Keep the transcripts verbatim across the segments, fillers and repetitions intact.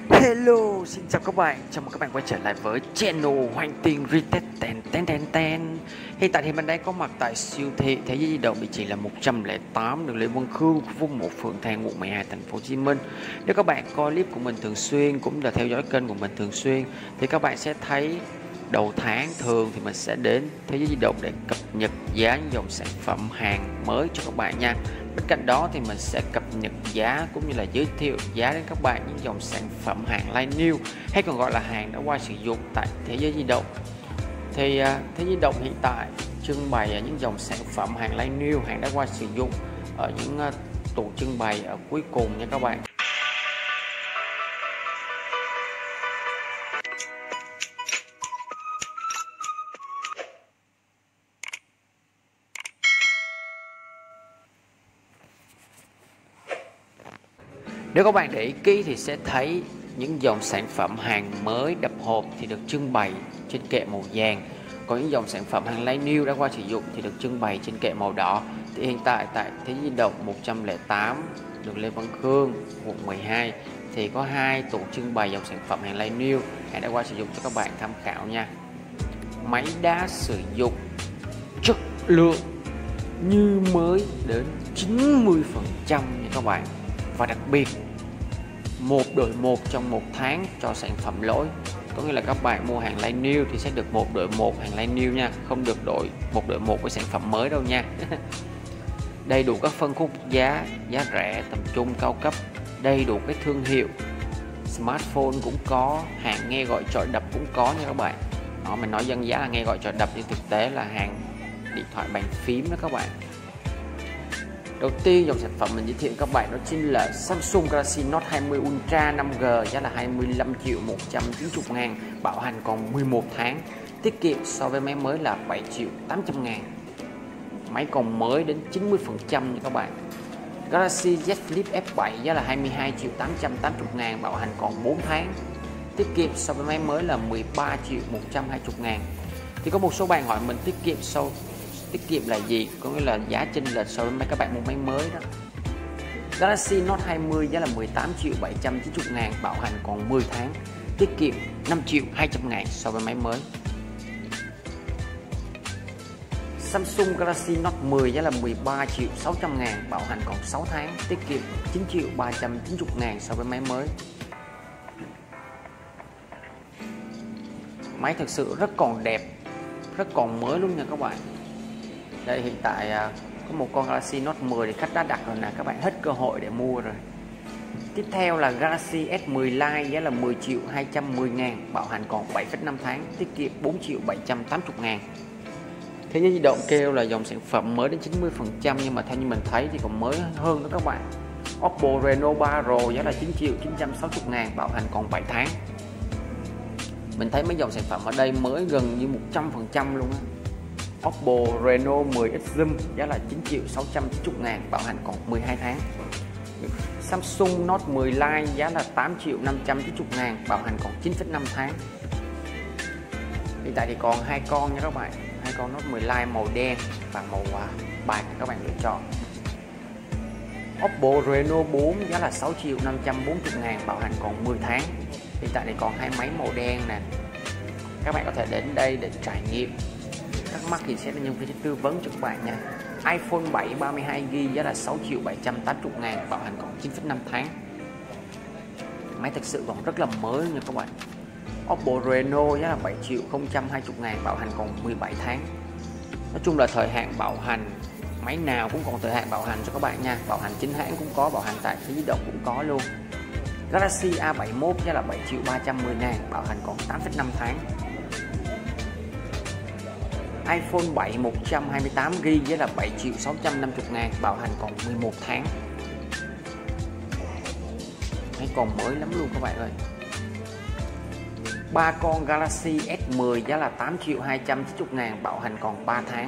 Hello, xin chào các bạn, chào mừng các bạn quay trở lại với channel Hoành Tinh Retest ten ten ten ten. Hiện tại thì mình đang có mặt tại siêu thị Thế giới di động, địa chỉ là một trăm lẻ tám đường Lê Văn Khương, khu phố một, phường Thang, quận mười hai, thành phố Hồ Chí Minh. Nếu các bạn coi clip của mình thường xuyên cũng là theo dõi kênh của mình thường xuyên thì các bạn sẽ thấy đầu tháng thường thì mình sẽ đến Thế giới di động để cập nhật giá những dòng sản phẩm hàng mới cho các bạn nha. Bên cạnh đó thì mình sẽ cập nhật giá cũng như là giới thiệu giá đến các bạn những dòng sản phẩm hàng line new hay còn gọi là hàng đã qua sử dụng tại Thế giới di động. Thì uh, Thế giới di động hiện tại trưng bày những dòng sản phẩm hàng line new, hàng đã qua sử dụng ở những uh, tủ trưng bày ở cuối cùng nha các bạn. Nếu các bạn để ý kỹ thì sẽ thấy những dòng sản phẩm hàng mới đập hộp thì được trưng bày trên kệ màu vàng. Còn những dòng sản phẩm hàng line new đã qua sử dụng thì được trưng bày trên kệ màu đỏ. Thì hiện tại tại Thế giới di động một trăm lẻ tám đường Lê Văn Khương, quận mười hai thì có hai tủ trưng bày dòng sản phẩm hàng line new, hàng đã qua sử dụng cho các bạn tham khảo nha. Máy đã sử dụng, chất lượng như mới đến chín mươi phần trăm nha các bạn. Và đặc biệt một đổi một trong một tháng cho sản phẩm lỗi, có nghĩa là các bạn mua hàng line new thì sẽ được một đổi một hàng line new nha, không được đổi một đổi một với sản phẩm mới đâu nha. Đầy đủ các phân khúc giá, giá rẻ, tầm trung, cao cấp, đầy đủ cái thương hiệu, smartphone cũng có, hàng nghe gọi chọi đập cũng có nha các bạn. Đó, mình nói dân giá là nghe gọi chọi đập nhưng thực tế là hàng điện thoại bàn phím đó các bạn. Đầu tiên dòng sản phẩm mình giới thiệu các bạn đó chính là Samsung Galaxy Note hai mươi Ultra năm G, giá là hai mươi lăm triệu một trăm chín mươi ngàn, bảo hành còn mười một tháng, tiết kiệm so với máy mới là bảy triệu tám trăm ngàn. Máy còn mới đến chín mươi phần trăm nha các bạn. Galaxy Z Flip F bảy, giá là hai mươi hai triệu tám trăm tám mươi ngàn, bảo hành còn bốn tháng, tiết kiệm so với máy mới là mười ba triệu một trăm hai mươi ngàn. Thì có một số bạn hỏi mình tiết kiệm sau tiết kiệm là gì, có nghĩa là giá chênh lệch so với mấy các bạn mua máy mới đó. Galaxy Note hai mươi giá là mười tám triệu bảy trăm chín mươi ngàn, bảo hành còn mười tháng, tiết kiệm năm triệu hai trăm ngàn so với máy mới. Samsung Galaxy Note mười giá là mười ba triệu sáu trăm ngàn, bảo hành còn sáu tháng, tiết kiệm chín triệu ba trăm chín mươi ngàn so với máy mới. Máy thực sự rất còn đẹp, rất còn mới luôn nha các bạn. Đây hiện tại có một con Galaxy Note mười thì khách đã đặt rồi nè, các bạn hết cơ hội để mua rồi. Tiếp theo là Galaxy S mười Lite, giá là mười triệu hai trăm mười ngàn, bảo hành còn bảy phẩy năm tháng, tiết kiệm bốn triệu bảy trăm tám mươi ngàn. Thế giới di động kêu là dòng sản phẩm mới đến chín mươi phần trăm, nhưng mà theo như mình thấy thì còn mới hơn đó các bạn. Oppo Reno ba Pro, giá là chín triệu chín trăm sáu mươi ngàn, bảo hành còn bảy tháng. Mình thấy mấy dòng sản phẩm ở đây mới gần như một trăm phần trăm luôn á. Oppo Reno mười X Zoom, giá là chín triệu sáu trăm chín mươi ngàn, bảo hành còn mười hai tháng. Samsung Note mười Lite, giá là tám triệu năm trăm chín mươi ngàn, bảo hành còn chín phẩy năm tháng. Hiện tại thì còn hai con nha các bạn, hai con Note mười Lite màu đen và màu bạc các bạn lựa chọn. Oppo Reno bốn, giá là sáu triệu năm trăm bốn mươi ngàn, bảo hành còn mười tháng. Hiện tại thì còn hai máy màu đen nè, các bạn có thể đến đây để trải nghiệm. Thắc mắc thì sẽ là nhân viên tư vấn cho các bạn nha. iPhone bảy ba mươi hai gi ga bai, giá là sáu triệu bảy trăm tám mươi ngàn, bảo hành còn chín phẩy năm tháng. Máy thực sự còn rất là mới nha các bạn. Oppo Reno, giá là bảy triệu không trăm hai mươi ngàn, bảo hành còn mười bảy tháng. Nói chung là thời hạn bảo hành, máy nào cũng còn thời hạn bảo hành cho các bạn nha. Bảo hành chính hãng cũng có, bảo hành tại Thế giới di động cũng có luôn. Galaxy A bảy mươi mốt, giá là bảy triệu ba trăm mười ngàn, bảo hành còn tám phẩy năm tháng. iPhone bảy một trăm hai mươi tám gi ga bai, giá là bảy triệu sáu trăm năm mươi ngàn, bảo hành còn mười một tháng. Máy còn mới lắm luôn các bạn ơi. Ba con Galaxy S mười, giá là tám triệu hai trăm chín mươi ngàn, bảo hành còn ba tháng.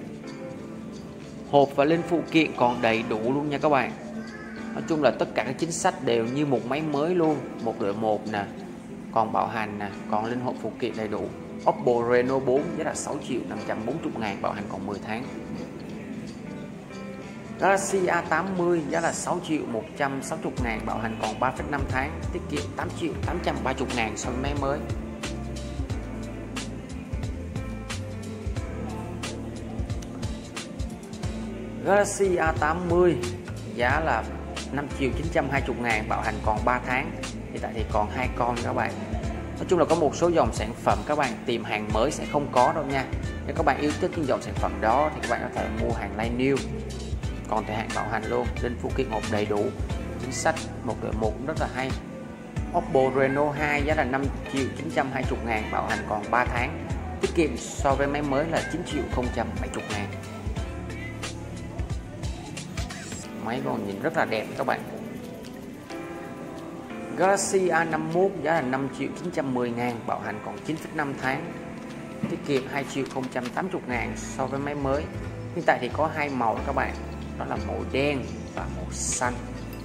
Hộp và linh phụ kiện còn đầy đủ luôn nha các bạn. Nói chung là tất cả các chính sách đều như một máy mới luôn, một đổi một nè, còn bảo hành nè, còn linh hộp phụ kiện đầy đủ. Oppo Reno bốn, giá là sáu triệu năm trăm bốn mươi ngàn, bảo hành còn mười tháng. Galaxy A tám mươi giá là sáu triệu một trăm sáu mươi ngàn, bảo hành còn ba phẩy năm tháng, tiết kiệm tám triệu tám trăm ba mươi ngàn so với máy mới. Galaxy A tám mươi giá là năm triệu chín trăm hai mươi ngàn, bảo hành còn ba tháng. Hiện tại thì còn hai con các bạn. Nói chung là có một số dòng sản phẩm các bạn tìm hàng mới sẽ không có đâu nha. Nếu các bạn yêu thích những dòng sản phẩm đó thì các bạn có thể mua hàng line new, còn thời hạn bảo hành luôn, linh phụ kiện hộp đầy đủ, chính sách một đổi một cũng rất là hay. Oppo Reno hai giá là năm triệu chín trăm hai mươi ngàn, bảo hành còn ba tháng, tiết kiệm so với máy mới là chín triệu không trăm bảy mươi ngàn. Máy còn nhìn rất là đẹp các bạn. Galaxy A năm mươi mốt giá là năm triệu chín trăm mười ngàn, bảo hành còn chín phẩy năm tháng, tiết kiệm hai triệu không trăm tám mươi ngàn so với máy mới. Hiện tại thì có hai màu các bạn, đó là màu đen và màu xanh.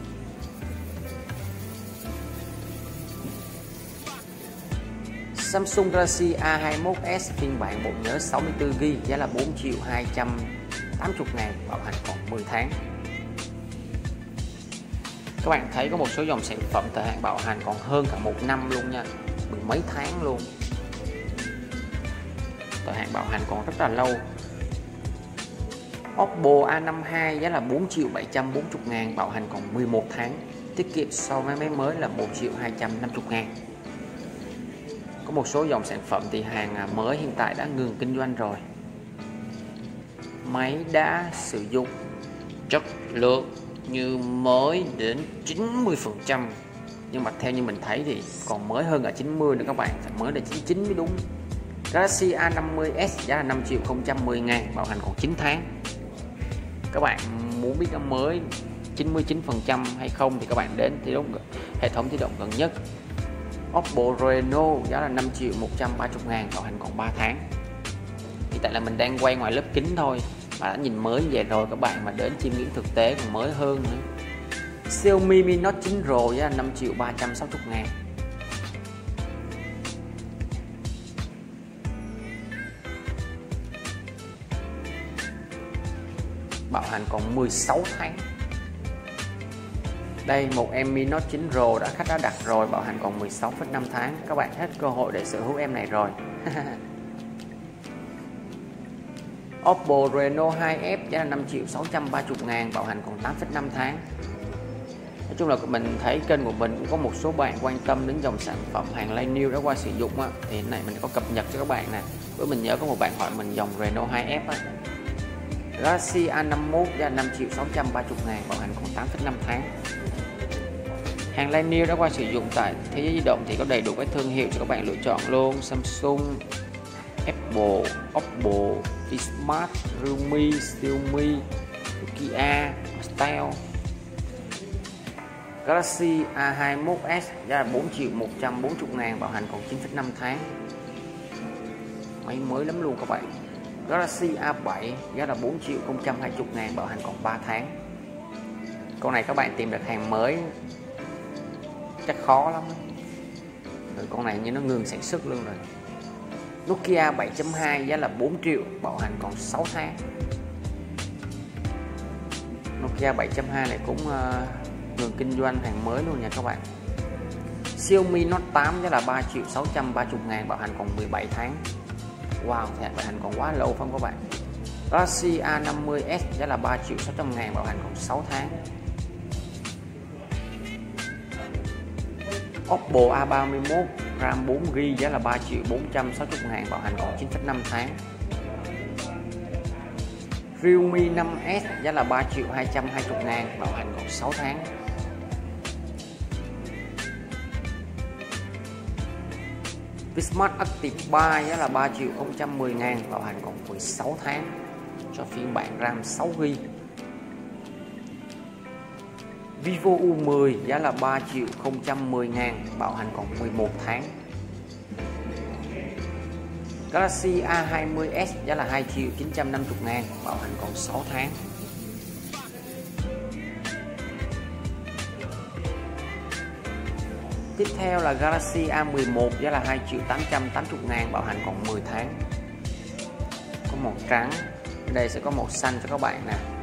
Samsung Galaxy A hai mươi mốt S phiên bản bộ nhớ sáu mươi tư gi-ga-bai giá là bốn triệu hai trăm tám mươi ngàn, bảo hành còn mười tháng. Các bạn thấy có một số dòng sản phẩm thời hạn bảo hành còn hơn cả một năm luôn nha, mười mấy tháng luôn. Thời hạn bảo hành còn rất là lâu. Oppo A năm mươi hai giá là bốn triệu bảy trăm bốn mươi ngàn, bảo hành còn mười một tháng, tiết kiệm so với máy mới là một triệu hai trăm năm mươi ngàn. Có một số dòng sản phẩm thì hàng mới hiện tại đã ngừng kinh doanh rồi. Máy đã sử dụng chất lượng như mới đến chín mươi phần trăm, nhưng mà theo như mình thấy thì còn mới hơn cả chín mươi nữa các bạn, phải mới là chín mươi chín mới đúng. Galaxy A năm mươi S giá là năm triệu không trăm mười ngàn, bảo hành còn chín tháng. Các bạn muốn biết nó mới chín mươi chín phần trăm hay không thì các bạn đến thì đúng hệ thống di động gần nhất. Oppo Reno giá là năm triệu một trăm ba mươi ngàn, bảo hành còn ba tháng. Hiện tại là mình đang quay ngoài lớp kính thôi mà đã nhìn mới về rồi các bạn, mà đến chiêm ngưỡng thực tế còn mới hơn nữa. Xiaomi Mi Note chín Pro giá là năm triệu ba trăm sáu mươi ngàn. Bảo hành còn mười sáu tháng. Đây một em Mi Note chín Pro đã khách đã đặt rồi, bảo hành còn mười sáu phẩy năm tháng. Các bạn hết cơ hội để sở hữu em này rồi. Oppo Reno hai F giá là năm triệu sáu trăm ba mươi ngàn, bảo hành còn tám phẩy năm tháng. Nói chung là mình thấy kênh của mình cũng có một số bạn quan tâm đến dòng sản phẩm hàng line new đã qua sử dụng á, thì cái này mình có cập nhật cho các bạn nè. Bữa mình nhớ có một bạn hỏi mình dòng Reno hai F á. Galaxy A năm mươi mốt giá là năm triệu sáu trăm ba mươi ngàn, bảo hành còn tám phẩy năm tháng. Hàng line new đã qua sử dụng tại thế giới di động thì có đầy đủ các thương hiệu cho các bạn lựa chọn luôn: Samsung, Apple, Oppo, Vsmart, Realme, Xiaomi, Nokia, Style. Galaxy A hai mươi mốt S giá là bốn triệu một trăm bốn mươi ngàn, bảo hành còn chín phẩy năm tháng. Máy mới lắm luôn các bạn. Galaxy A bảy giá là bốn triệu không trăm hai mươi ngàn, bảo hành còn ba tháng. Con này các bạn tìm được hàng mới chắc khó lắm. Rồi con này như nó ngừng sản xuất luôn rồi. Nokia bảy chấm hai giá là bốn triệu, bảo hành còn sáu tháng. Nokia bảy chấm hai này cũng uh, ngừng kinh doanh hàng mới luôn nha các bạn. Xiaomi Note tám giá là ba triệu sáu trăm ba mươi ngàn, bảo hành còn mười bảy tháng. Wow, thời hạn bảo hành còn quá lâu phải không các bạn? Galaxy A năm mươi S giá là ba triệu sáu trăm ngàn, bảo hành còn sáu tháng. Oppo A ba mươi mốt RAM bốn gi-ga-bai giá là ba triệu bốn trăm sáu mươi ngàn, bảo hành còn chín phẩy năm tháng. Realme năm S giá là ba triệu hai trăm hai mươi ngàn, bảo hành còn sáu tháng. Vsmart Active ba giá là ba triệu không trăm mười ngàn, bảo hành còn mười sáu tháng cho phiên bản RAM sáu gi-ga-bai. Vivo U mười giá là ba triệu không trăm mười ngàn, bảo hành còn mười một tháng. Galaxy A hai mươi S giá là hai triệu chín trăm năm mươi ngàn, bảo hành còn sáu tháng. Tiếp theo là Galaxy A mười một giá là hai triệu tám trăm tám mươi ngàn, bảo hành còn mười tháng. Có màu trắng, ở đây sẽ có màu xanh cho các bạn nè.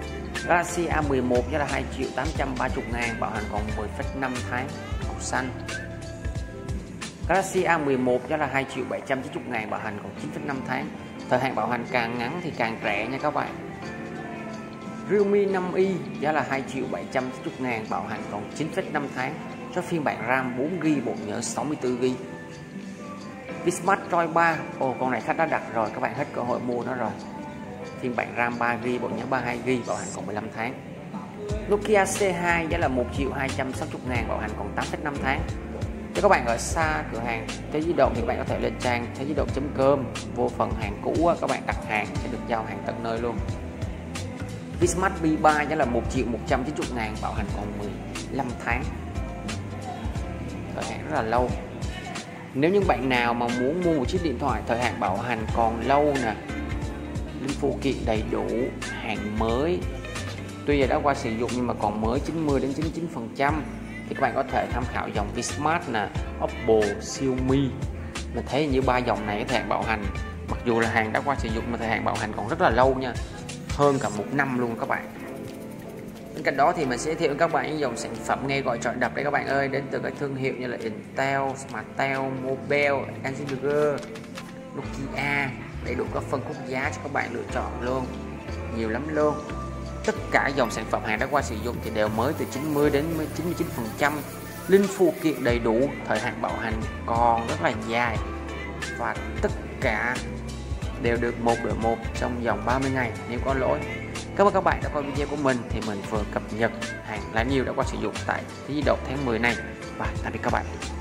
Galaxy A mười một giá là hai triệu tám trăm ba mươi ngàn, bảo hành còn mười phẩy năm tháng, màu xanh. Galaxy A mười một giá là hai triệu bảy trăm chín mươi ngàn, bảo hành còn chín phẩy năm tháng. Thời hạn bảo hành càng ngắn thì càng rẻ nha các bạn. Realme năm i giá là hai triệu bảy trăm chín mươi ngàn, bảo hành còn chín phẩy năm tháng, cho phiên bản RAM bốn gi-ga-bai, bộ nhớ sáu mươi tư gi-ga-bai. Vsmart Droid ba, ồ con này khách đã đặt rồi, các bạn hết cơ hội mua nó rồi. Phiên bản RAM ba gi-ga-bai, bộ nhớ ba mươi hai gi-ga-bai, bảo hành còn mười lăm tháng. Nokia C hai giá là một triệu hai trăm sáu mươi ngàn, bảo hành còn tám phẩy năm tháng. Nếu các bạn ở xa cửa hàng Thế Di Động thì các bạn có thể lên trang thế di động chấm com, vô phần hàng cũ các bạn đặt hàng sẽ được giao hàng tận nơi luôn. Vsmart B ba giá là một triệu một trăm chín mươi ngàn, bảo hành còn mười lăm tháng, thời hạn rất là lâu. Nếu những bạn nào mà muốn mua một chiếc điện thoại thời hạn bảo hành còn lâu nè, linh phụ kiện đầy đủ, hàng mới, tuy là đã qua sử dụng nhưng mà còn mới chín mươi đến chín mươi chín phần trăm, thì các bạn có thể tham khảo dòng Vsmart nè, Oppo, Xiaomi. Mình thấy như ba dòng này thời hạn bảo hành, mặc dù là hàng đã qua sử dụng mà thời hạn bảo hành còn rất là lâu nha, hơn cả một năm luôn các bạn. Bên cạnh đó thì mình sẽ giới thiệu các bạn những dòng sản phẩm nghe gọi chọn đập đấy các bạn ơi, đến từ các thương hiệu như là Intel, Smarttel, Mobile, Anzinger, Nokia, đầy đủ các phân khúc giá cho các bạn lựa chọn luôn, nhiều lắm luôn. Tất cả dòng sản phẩm hàng đã qua sử dụng thì đều mới từ chín mươi đến chín mươi chín phần trăm, linh phụ kiện đầy đủ, thời hạn bảo hành còn rất là dài, và tất cả đều được một đổi một trong vòng ba mươi ngày nếu có lỗi. Cảm ơn các bạn đã coi video của mình, thì mình vừa cập nhật hàng lá nhiều đã qua sử dụng tại Thế Di Động tháng mười này, và tạm biệt các bạn.